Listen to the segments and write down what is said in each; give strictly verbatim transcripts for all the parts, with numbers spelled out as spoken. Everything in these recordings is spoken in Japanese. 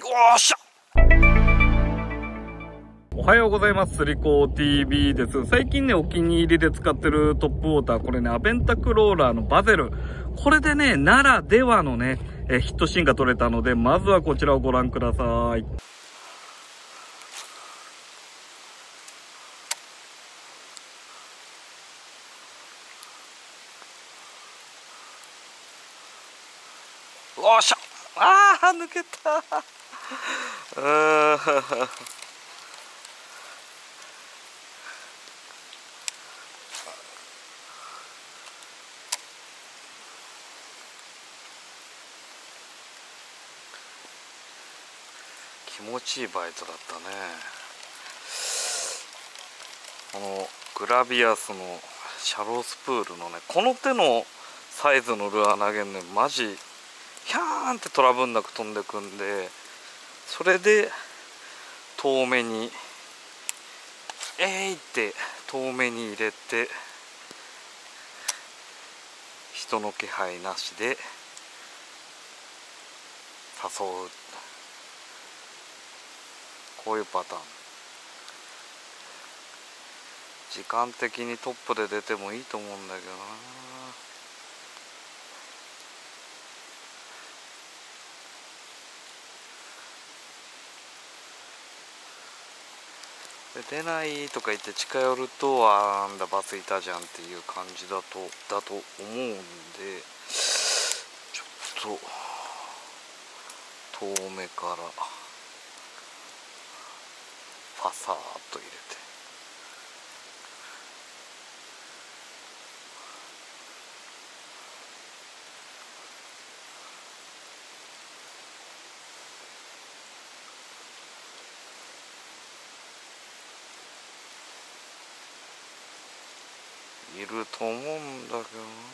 おっしゃ。おはようございます。リコ ティービー です。最近ね、お気に入りで使ってるトップウォーター、これね、アベンタクローラーのバゼル。これでね、ならではのね、えヒットシーンが撮れたので、まずはこちらをご覧ください。おっしゃ。あー、抜けた。うーん。気持ちいいバイトだったね。このグラビアスのシャロースプールのね、この手のサイズのルアー投げるのマジヒャーンってトラブルなく飛んでくんで、それで遠目にえいって遠目に入れて、人の気配なしで誘う。こういうパターン。時間的にトップで出てもいいと思うんだけどな。出ないとか言って近寄ると、あーんだバスいたじゃんっていう感じだとだと思うんで、ちょっと遠目からファサーっと入れて、いると思うんだけどな。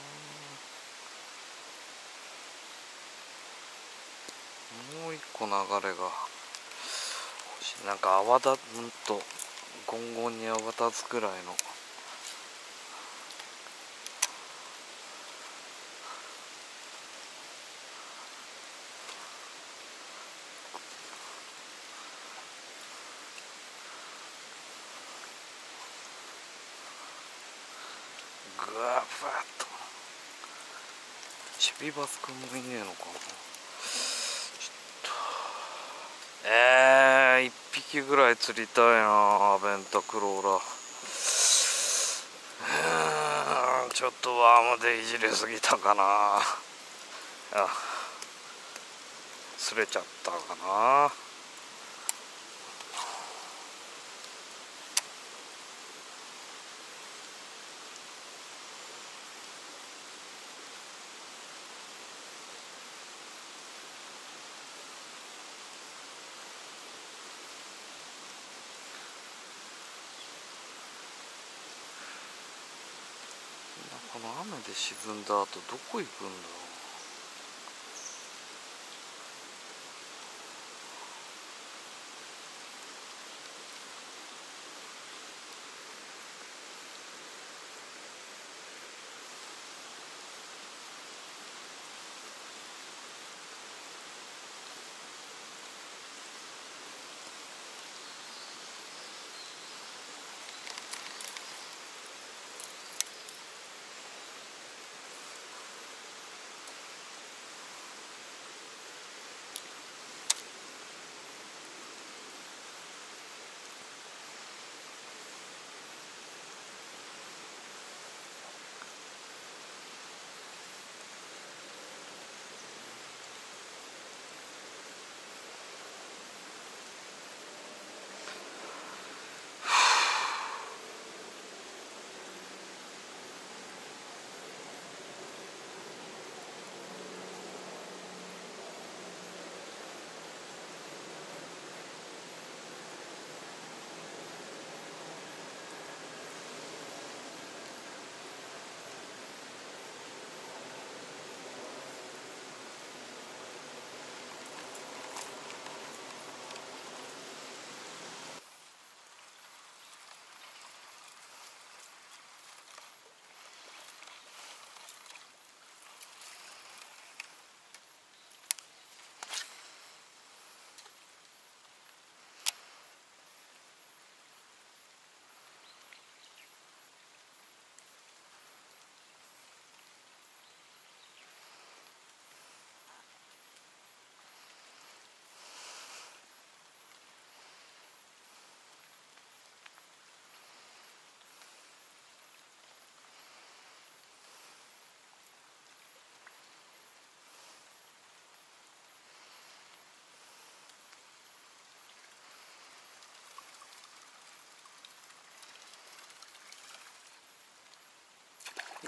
もう一個流れが欲しい。なんか泡だんとゴンゴンに泡立つくらいの。ぐわふわっと。チビバスくんもいねえのかな。ちょっとえー、一匹ぐらい釣りたいな、アベンタクローラー。うーん、ちょっとワームでいじれすぎたかな。あ、擦れちゃったかな。この雨で沈んだ後どこ行くんだろう。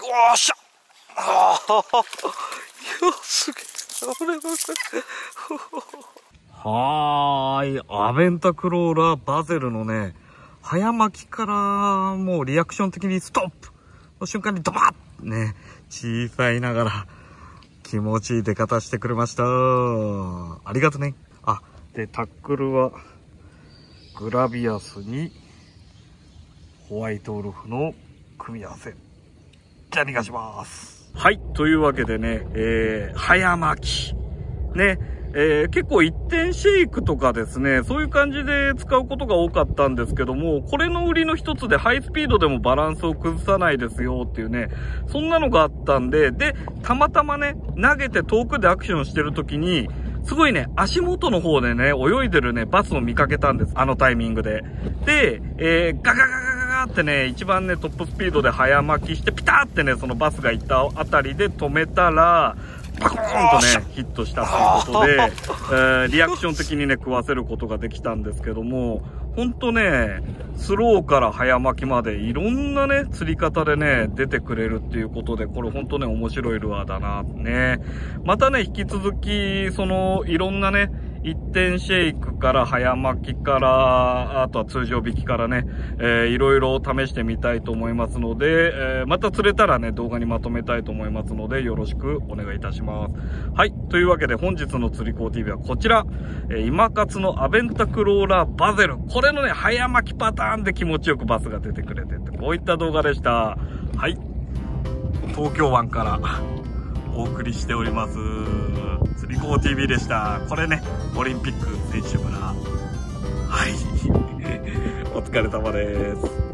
おっしゃ、ああ、いや、すげえ、これはーい、アベンタクローラーバゼルのね、早巻きからもうリアクション的にストップの瞬間にドバッね、小さいながら気持ちいい出方してくれました。ありがとね。あ、で、タックルはグラビアスにホワイトウルフの組み合わせ。じゃあ、お願いします。はい、というわけでね、えー、早巻き。ね、えー、結構一点シェイクとかですね、そういう感じで使うことが多かったんですけども、これの売りの一つでハイスピードでもバランスを崩さないですよっていうね、そんなのがあったんで、で、たまたまね、投げて遠くでアクションしてる時に、すごいね、足元の方でね、泳いでるね、バスを見かけたんです。あのタイミングで。で、えー、ガガガガガガってね、一番ね、トップスピードで早巻きして、ピタってね、そのバスが行ったあたりで止めたら、パコーンとね、ヒットしたということで、えー、リアクション的にね、食わせることができたんですけども、ほんとね、スローから早巻きまでいろんなね、釣り方でね、出てくれるっていうことで、これほんとね、面白いルアーだな、ね。またね、引き続き、その、いろんなね、一点シェイクから早巻きから、あとは通常引きからね、えー、いろいろ試してみたいと思いますので、えー、また釣れたらね、動画にまとめたいと思いますので、よろしくお願いいたします。はい。というわけで本日の釣り子 ティーブイ はこちら、えー、今勝のアベンタクローラーバゼル。これのね、早巻きパターンで気持ちよくバスが出てくれてって、こういった動画でした。はい。東京湾からお送りしております。釣り子 ティーブイ でした。これね、オリンピック選手村。はい。お疲れ様です。